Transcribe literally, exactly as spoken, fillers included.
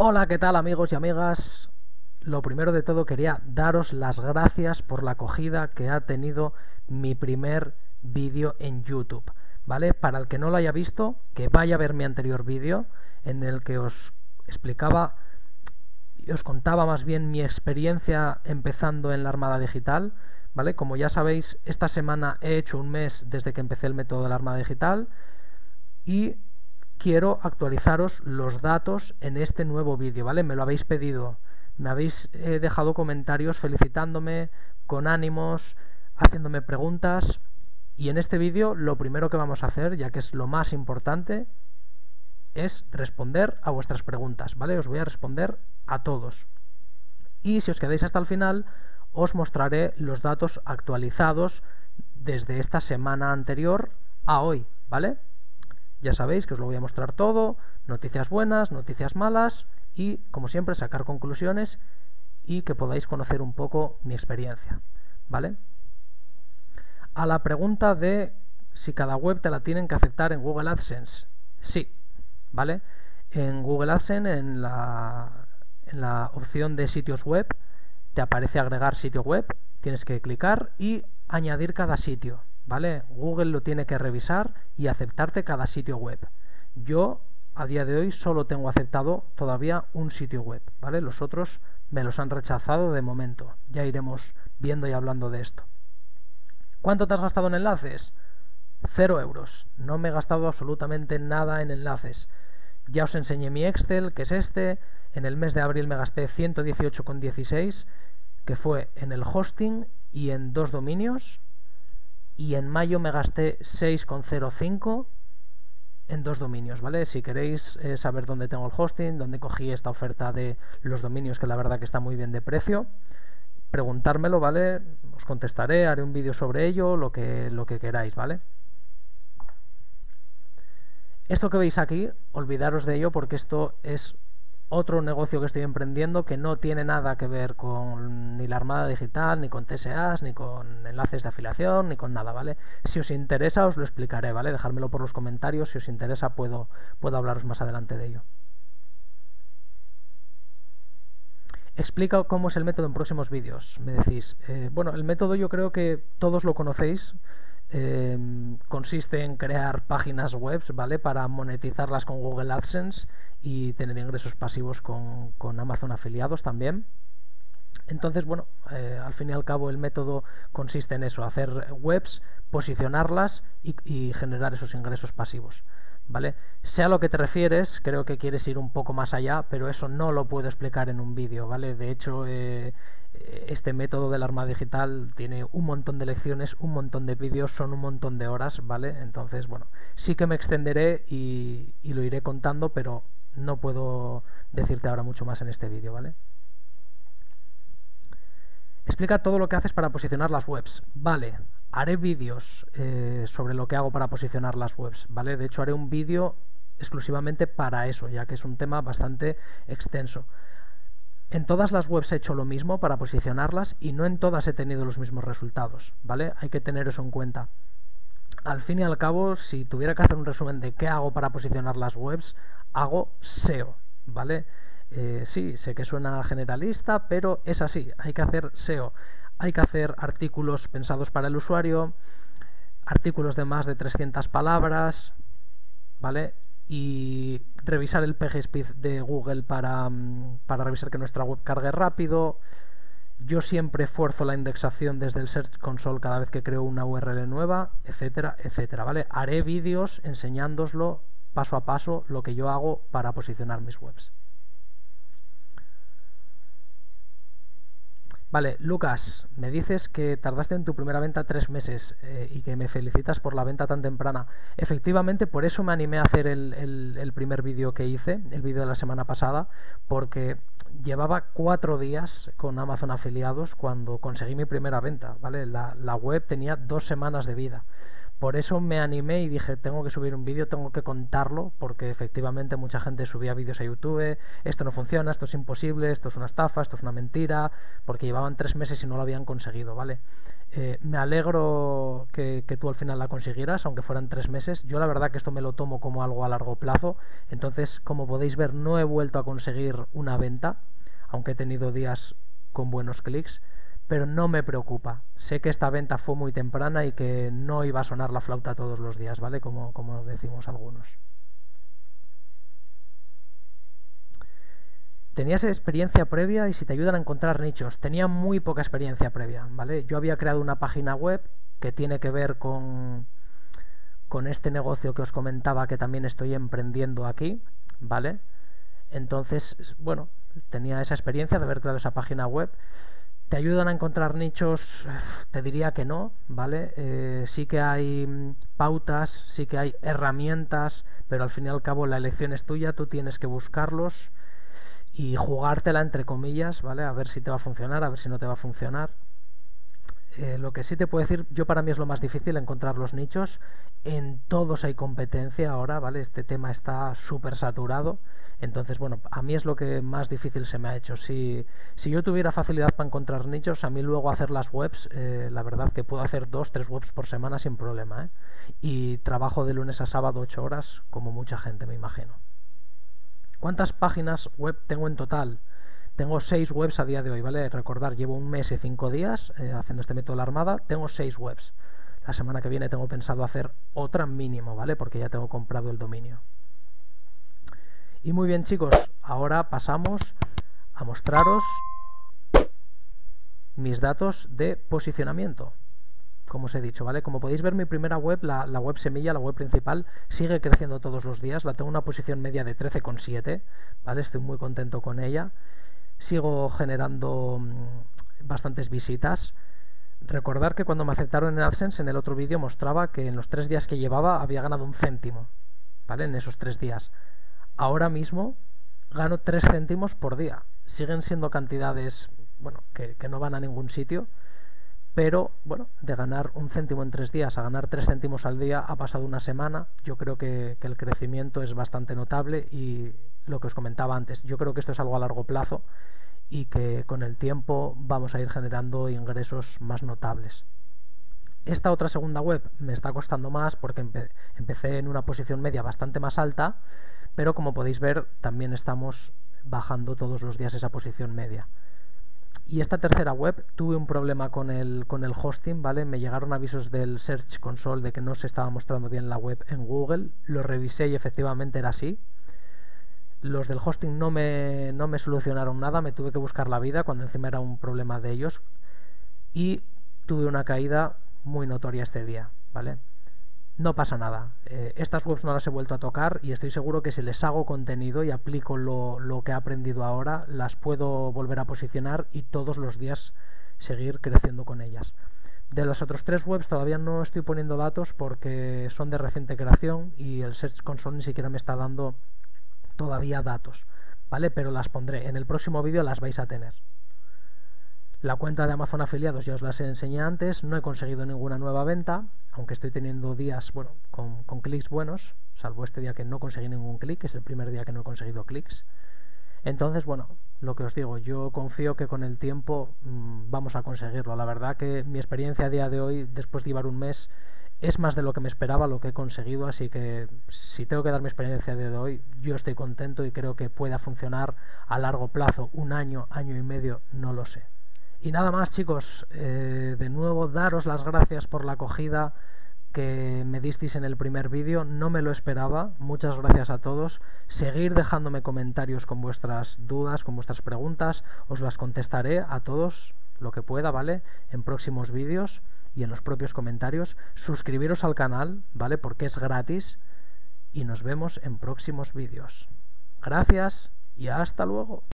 Hola, ¿qué tal amigos y amigas? Lo primero de todo quería daros las gracias por la acogida que ha tenido mi primer vídeo en YouTube, ¿vale? Para el que no lo haya visto, que vaya a ver mi anterior vídeo en el que os explicaba y os contaba más bien mi experiencia empezando en la Armada Digital, ¿vale? Como ya sabéis, esta semana he hecho un mes desde que empecé el método de la Armada Digital y quiero actualizaros los datos en este nuevo vídeo, ¿vale? Me lo habéis pedido, me habéis eh, dejado comentarios felicitándome, con ánimos, haciéndome preguntas, y en este vídeo lo primero que vamos a hacer, ya que es lo más importante, es responder a vuestras preguntas, ¿vale? Os voy a responder a todos. Y si os quedáis hasta el final, os mostraré los datos actualizados desde esta semana anterior a hoy, ¿vale? Ya sabéis que os lo voy a mostrar todo, noticias buenas, noticias malas y, como siempre, sacar conclusiones y que podáis conocer un poco mi experiencia, ¿vale? A la pregunta de si cada web te la tienen que aceptar en Google AdSense, sí, ¿vale? En Google AdSense, en la, en la opción de sitios web, te aparece agregar sitio web, tienes que clicar y añadir cada sitio, ¿vale? Google lo tiene que revisar y aceptarte cada sitio web. Yo a día de hoy solo tengo aceptado todavía un sitio web, ¿vale? Los otros me los han rechazado de momento. Ya iremos viendo y hablando de esto. ¿Cuánto te has gastado en enlaces? Cero euros. No me he gastado absolutamente nada en enlaces. Ya os enseñé mi Excel, que es este. En el mes de abril me gasté ciento dieciocho coma dieciséis, que fue en el hosting y en dos dominios. Y en mayo me gasté seis coma cero cinco en dos dominios, ¿vale? Si queréis eh, saber dónde tengo el hosting, dónde cogí esta oferta de los dominios, que la verdad que está muy bien de precio, preguntármelo, ¿vale? Os contestaré, haré un vídeo sobre ello, lo que, lo que queráis, ¿vale? Esto que veis aquí, olvidaros de ello porque esto es otro negocio que estoy emprendiendo que no tiene nada que ver con ni la Armada Digital, ni con T S As, ni con enlaces de afiliación, ni con nada, ¿vale? Si os interesa os lo explicaré, ¿vale? Dejármelo por los comentarios, si os interesa puedo, puedo hablaros más adelante de ello. Explica cómo es el método en próximos vídeos, me decís. Eh, bueno, el método yo creo que todos lo conocéis. Eh, consiste en crear páginas web, ¿vale? Para monetizarlas con Google AdSense y tener ingresos pasivos con, con Amazon afiliados también. Entonces, bueno, eh, al fin y al cabo el método consiste en eso, hacer webs, posicionarlas y, y generar esos ingresos pasivos, ¿vale? Sea a lo que te refieres, creo que quieres ir un poco más allá, pero eso no lo puedo explicar en un vídeo, ¿vale? De hecho, eh, este método de la Armada Digital tiene un montón de lecciones, un montón de vídeos, son un montón de horas, ¿vale? Entonces, bueno, sí que me extenderé y, y lo iré contando, pero no puedo decirte ahora mucho más en este vídeo, ¿vale? Explica todo lo que haces para posicionar las webs. Vale, haré vídeos eh, sobre lo que hago para posicionar las webs, ¿vale? De hecho, haré un vídeo exclusivamente para eso, ya que es un tema bastante extenso. En todas las webs he hecho lo mismo para posicionarlas y no en todas he tenido los mismos resultados, ¿vale? Hay que tener eso en cuenta. Al fin y al cabo, si tuviera que hacer un resumen de qué hago para posicionar las webs, hago S E O, ¿vale? Eh, sí, sé que suena generalista, pero es así, hay que hacer S E O. Hay que hacer artículos pensados para el usuario, artículos de más de trescientas palabras, ¿vale? Y revisar el PageSpeed de Google para, para revisar que nuestra web cargue rápido. Yo siempre esfuerzo la indexación desde el Search Console cada vez que creo una U R L nueva, etcétera, etcétera, ¿vale? Haré vídeos enseñándoslo paso a paso lo que yo hago para posicionar mis webs. Vale, Lucas, me dices que tardaste en tu primera venta tres meses eh, y que me felicitas por la venta tan temprana. Efectivamente, por eso me animé a hacer el, el, el primer vídeo que hice, el vídeo de la semana pasada, porque llevaba cuatro días con Amazon afiliados cuando conseguí mi primera venta, ¿vale? La, la web tenía dos semanas de vida. por eso me animé y dije, tengo que subir un vídeo, tengo que contarlo, porque efectivamente mucha gente subía vídeos a YouTube, esto no funciona, esto es imposible, esto es una estafa, esto es una mentira, porque llevaban tres meses y no lo habían conseguido, ¿vale? Eh, me alegro que, que tú al final la consiguieras, aunque fueran tres meses. Yo la verdad que esto me lo tomo como algo a largo plazo, entonces como podéis ver no he vuelto a conseguir una venta, aunque he tenido días con buenos clics, pero no me preocupa. Sé que esta venta fue muy temprana y que no iba a sonar la flauta todos los días, ¿vale? Como, como decimos algunos. Tenías experiencia previa y si te ayudan a encontrar nichos. Tenía muy poca experiencia previa, ¿vale? Yo había creado una página web que tiene que ver con, con este negocio que os comentaba que también estoy emprendiendo aquí, ¿vale? Entonces, bueno, tenía esa experiencia de haber creado esa página web. ¿Te ayudan a encontrar nichos? Te diría que no, ¿vale? Eh, sí que hay pautas, sí que hay herramientas, pero al fin y al cabo la elección es tuya, tú tienes que buscarlos y jugártela entre comillas, ¿vale? A ver si te va a funcionar, a ver si no te va a funcionar. Eh, lo que sí te puedo decir, yo para mí es lo más difícil encontrar los nichos. En todos hay competencia ahora, ¿vale? Este tema está súper saturado. Entonces, bueno, a mí es lo que más difícil se me ha hecho. Si, si yo tuviera facilidad para encontrar nichos, a mí luego hacer las webs, eh, la verdad que puedo hacer dos, tres webs por semana sin problema, ¿eh? Y trabajo de lunes a sábado ocho horas, como mucha gente me imagino. ¿Cuántas páginas web tengo en total? Tengo seis webs a día de hoy, ¿vale? Recordar, llevo un mes y cinco días eh, haciendo este método de la Armada. Tengo seis webs. La semana que viene tengo pensado hacer otra mínimo, ¿vale? Porque ya tengo comprado el dominio. Y muy bien, chicos, ahora pasamos a mostraros mis datos de posicionamiento. Como os he dicho, ¿vale? Como podéis ver, mi primera web, la, la web semilla, la web principal, sigue creciendo todos los días. La tengo una posición media de trece coma siete, ¿vale? Estoy muy contento con ella. Sigo generando mmm, bastantes visitas. Recordar que cuando me aceptaron en AdSense, en el otro vídeo mostraba que en los tres días que llevaba había ganado un céntimo, ¿vale? En esos tres días. Ahora mismo gano tres céntimos por día. Siguen siendo cantidades, bueno, que, que no van a ningún sitio, pero, bueno, de ganar un céntimo en tres días a ganar tres céntimos al día ha pasado una semana. Yo creo que, que el crecimiento es bastante notable y lo que os comentaba antes, yo creo que esto es algo a largo plazo y que con el tiempo vamos a ir generando ingresos más notables. Esta otra segunda web me está costando más porque empe empecé en una posición media bastante más alta, pero como podéis ver también estamos bajando todos los días esa posición media. Y esta tercera web tuve un problema con el, con el hosting, ¿vale? Me llegaron avisos del Search Console de que no se estaba mostrando bien la web en Google. Lo revisé y efectivamente era así. Los del hosting no me, no me solucionaron nada, me tuve que buscar la vida cuando encima era un problema de ellos. Y tuve una caída muy notoria este día, ¿vale? No pasa nada. Eh, estas webs no las he vuelto a tocar y estoy seguro que si les hago contenido y aplico lo, lo que he aprendido ahora, las puedo volver a posicionar y todos los días seguir creciendo con ellas. De las otras tres webs todavía no estoy poniendo datos porque son de reciente creación y el Search Console ni siquiera me está dando todavía datos, ¿vale? Pero las pondré. En el próximo vídeo las vais a tener. La cuenta de Amazon Afiliados ya os las enseñé antes, no he conseguido ninguna nueva venta, aunque estoy teniendo días, bueno, con, con clics buenos, salvo este día que no conseguí ningún clic, es el primer día que no he conseguido clics. Entonces, bueno, lo que os digo, yo confío que con el tiempo mmm, vamos a conseguirlo. La verdad que mi experiencia a día de hoy, después de llevar un mes, es más de lo que me esperaba, lo que he conseguido, así que si tengo que dar mi experiencia a día de hoy, yo estoy contento y creo que pueda funcionar a largo plazo, un año, año y medio, no lo sé. Y nada más, chicos, eh, de nuevo daros las gracias por la acogida que me disteis en el primer vídeo, no me lo esperaba, muchas gracias a todos. Seguir dejándome comentarios con vuestras dudas, con vuestras preguntas, os las contestaré a todos lo que pueda, ¿vale? En próximos vídeos y en los propios comentarios. Suscribiros al canal, ¿vale? Porque es gratis y nos vemos en próximos vídeos. Gracias y hasta luego.